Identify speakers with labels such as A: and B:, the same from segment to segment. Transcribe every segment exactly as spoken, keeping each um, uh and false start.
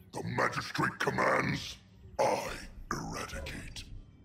A: The Magistrate commands, I eradicate.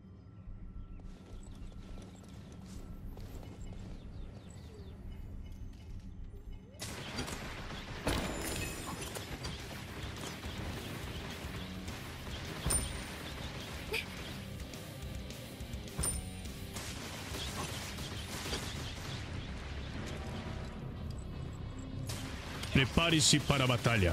B: Prepare-se para a batalha.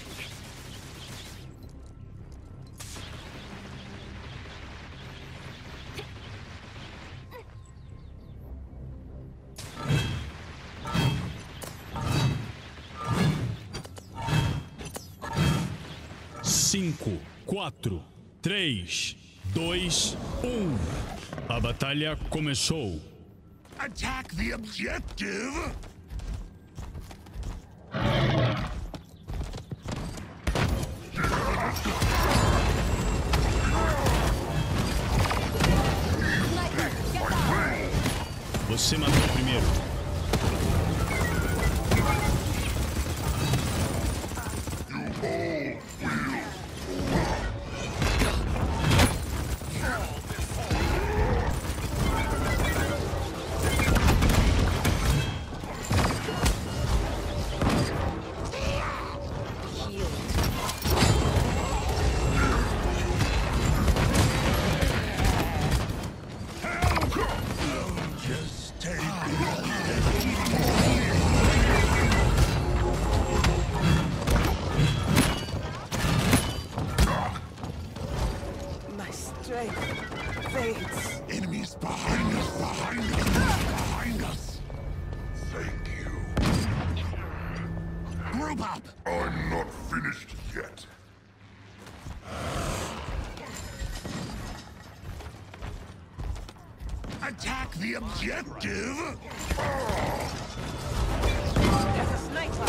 B: Cinco, quatro, três, dois, um. A batalha começou.
A: Attack the objective!
B: Você matou primeiro.
A: Enemies behind us, behind us, behind us. Thank you. Group up! I'm not finished yet. Attack the objective!
C: There's a sniper!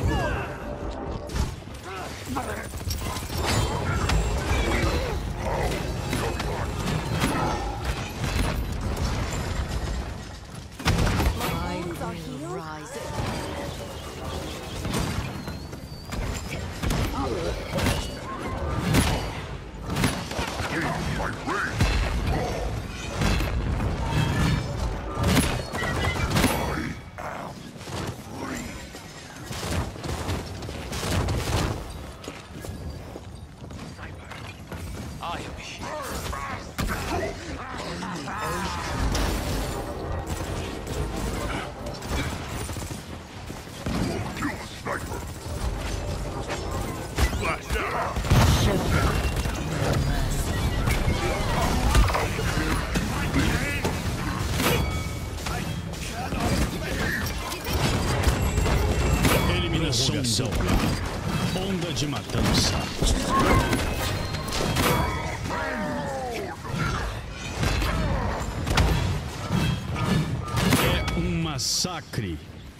B: Eliminação. Onda de matança. É um massacre.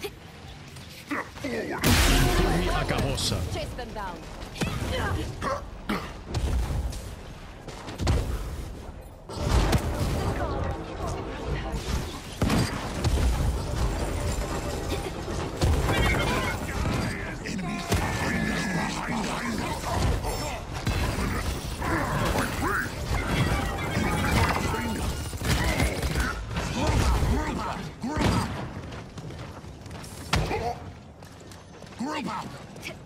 B: Empurre a carroça.
C: Chase them down.
A: Group up!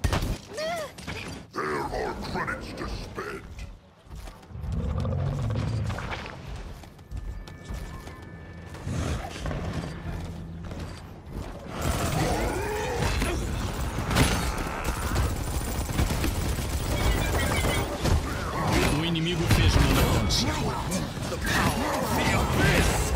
A: There are credits to spend.
B: O inimigo fez uma matança.
A: The power of the abyss!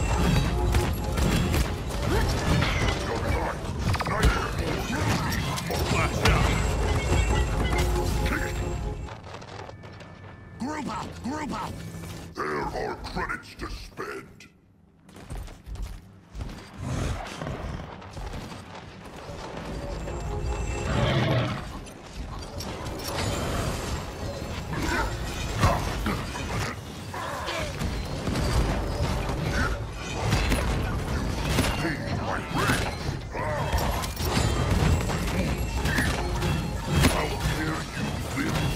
A: Group up! Group up! There are credits to spend. I'll tear you limb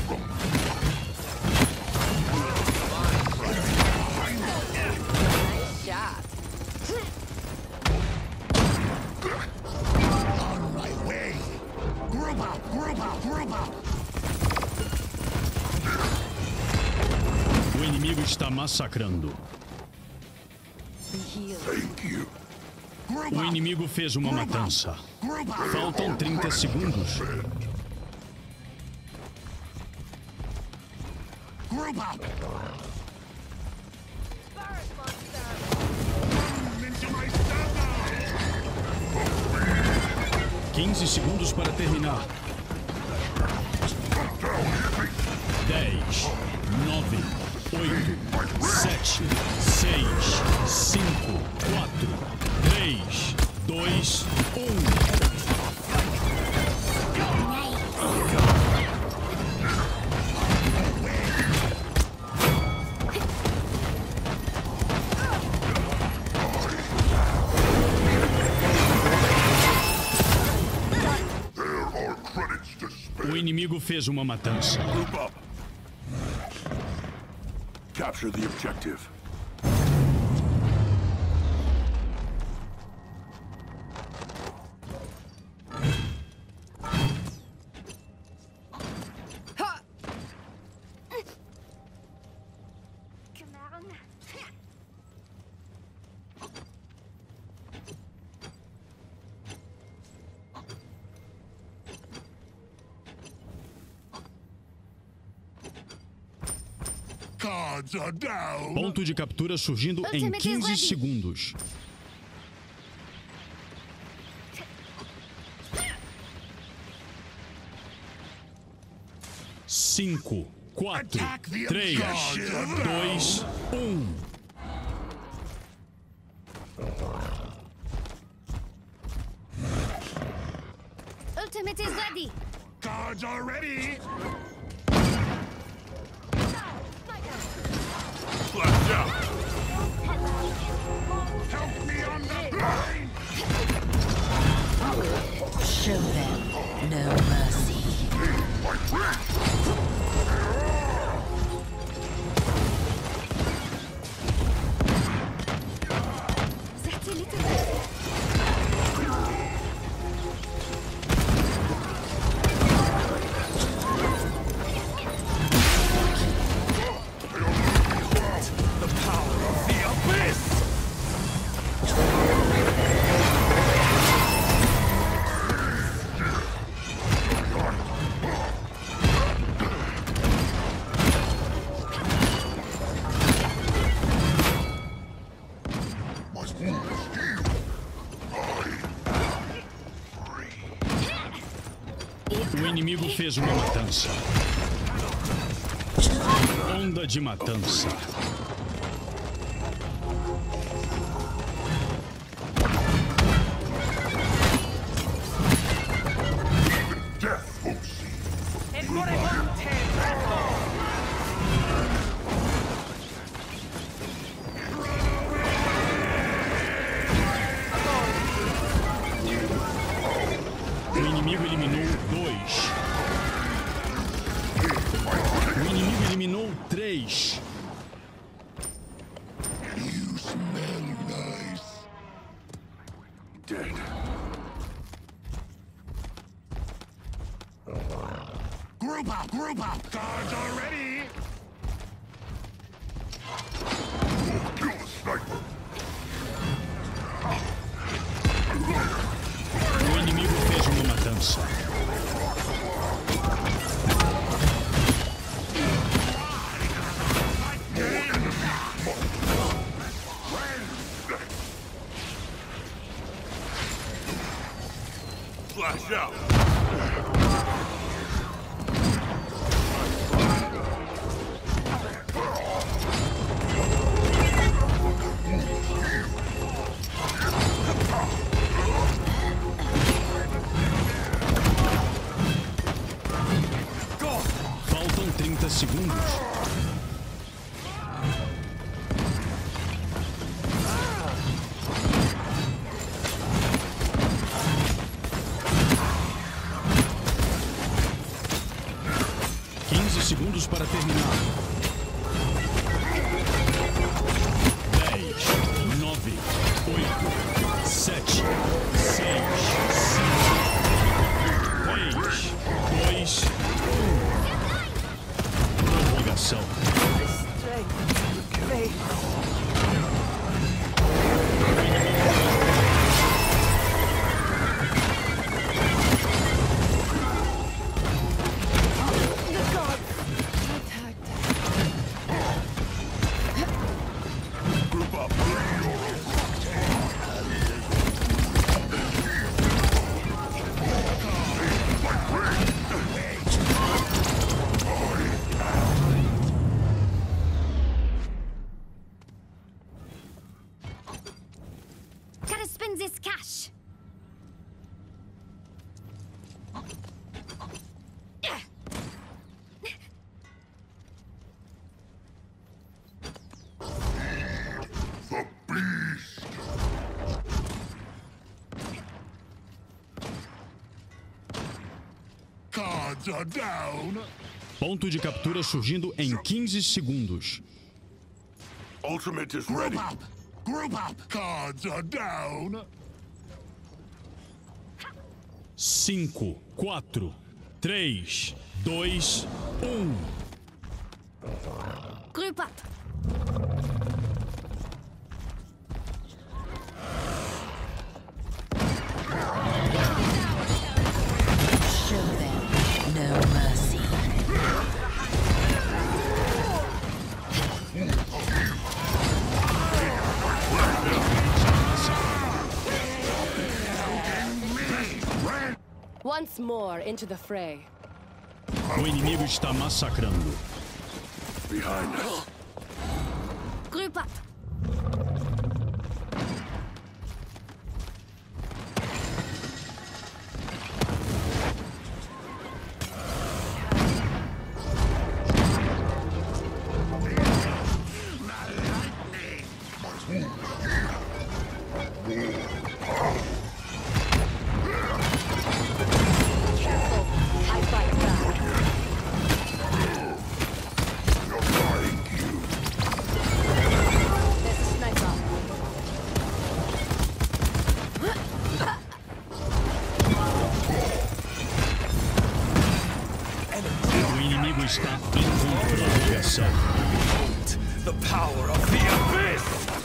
B: inimigo está massacrando.
A: Thank you. Group
B: O
A: up.
B: inimigo fez uma matança.
A: Group up.
B: Faltam trinta segundos.
A: Group up. Into my
B: quinze segundos para terminar. dez, nove, oito, sete, seis, cinco, quatro, três, dois, um. O inimigo fez uma matança.
A: Group up. Capture the objective. Cards are down.
B: Ponto de captura surgindo em quinze segundos. Cinco, quatro, três, dois, um.
D: Ultimate is ready.
A: Cards are ready. Flash out. Help me on the line.
E: Show them no mercy.
D: That's a little bit.
B: O inimigo fez uma matança. Onda de matança.
A: Death won't see.
B: O inimigo eliminou dois. O inimigo eliminou três.
A: You smell nice. Dead. Group up, group up. Guards are ready. Kill the sniper.
B: O inimigo fez uma matança.
A: Flash out.
B: Faltam trinta segundos. quinze segundos para terminar. dez, nove, oito, sete, seis, cinco, três, dois, um. Prorrogação.
C: Strength.
D: Gotta spend this cash.
A: The beast! Cards are down!
B: Ponto de captura surgindo em quinze segundos.
A: Ultimate is ready. Group up! Group up! Cards are down!
B: Cinco, quatro, três, dois, um.
D: Group up.
E: Show them no mercy.
C: Once more into the fray.
B: O inimigo está massacrando.
A: Behind us.
D: Group up.
C: Careful. I fight back. There's a sniper.
B: O inimigo está em contra-reação.
F: The power of the abyss!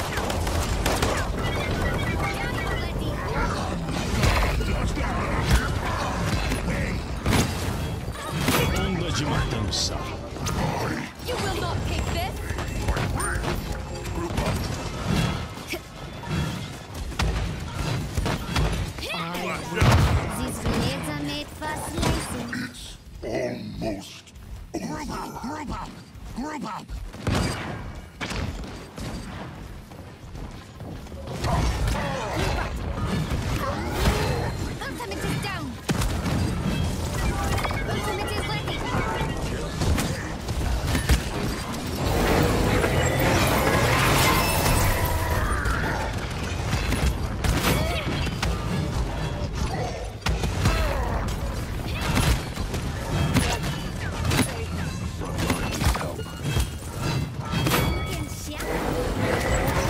B: Onda de matança.
D: You will not take this. These grenades are made for slicing.
A: Almost. Group up! Group up! Group up!
D: Ultimate is down. Ultimate is ready. You can shout.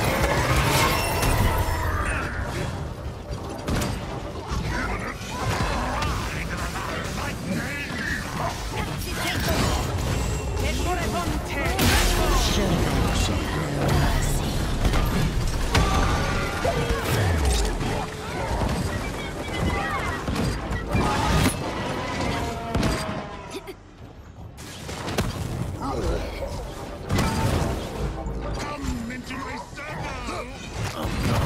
E: Show them no mercy.
A: Come into my circle!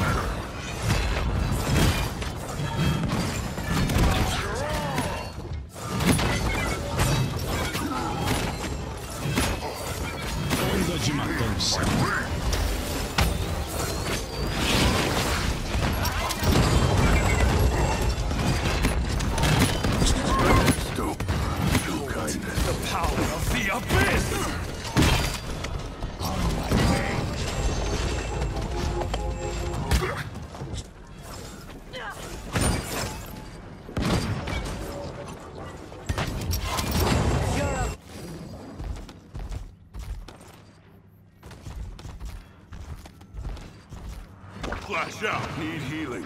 B: Onda de matança.
A: Stop. Show kindness.
F: The power of the abyss!
A: Flash out! Need healing.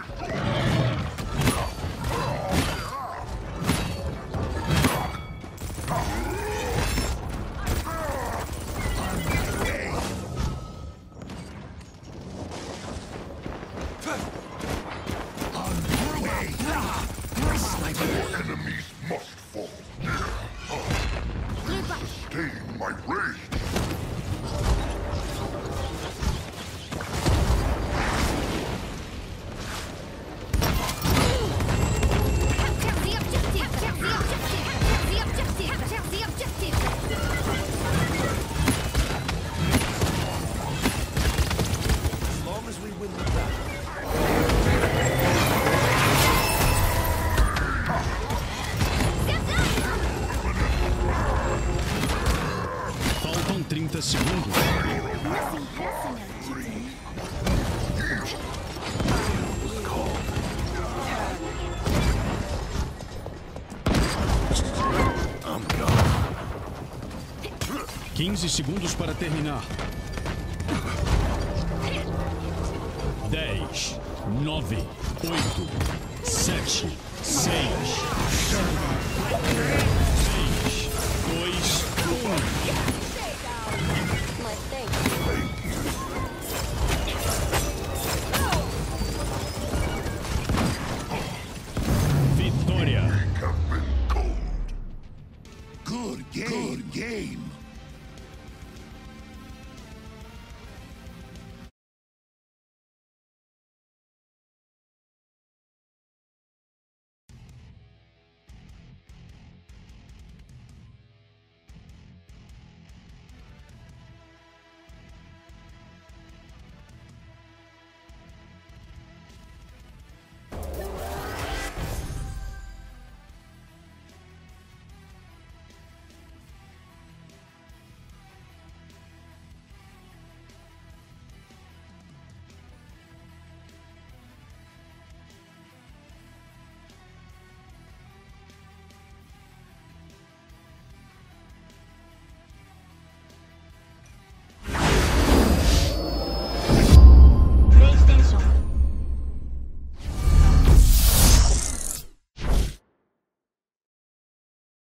B: trinta segundos.
D: Nothing personal, kitten.
B: quinze segundos para terminar. dez, nove, oito, sete, seis, seis, dois, um.